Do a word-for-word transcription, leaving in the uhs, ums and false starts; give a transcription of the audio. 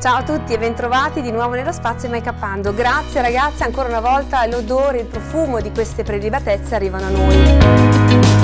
Ciao a tutti e bentrovati di nuovo nello spazio Make Upando. Grazie ragazzi, ancora una volta l'odore, il profumo di queste prelibatezze arrivano a noi.